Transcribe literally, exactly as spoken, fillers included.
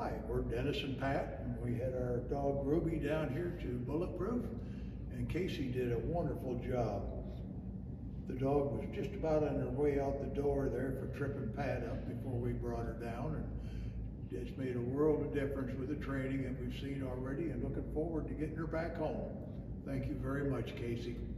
Hi, we're Dennis and Pat, and we had our dog Ruby down here to Bulletproof, and Casey did a wonderful job. The dog was just about on her way out the door there for tripping Pat up before we brought her down, and it's made a world of difference with the training that we've seen already, and looking forward to getting her back home. Thank you very much, Casey.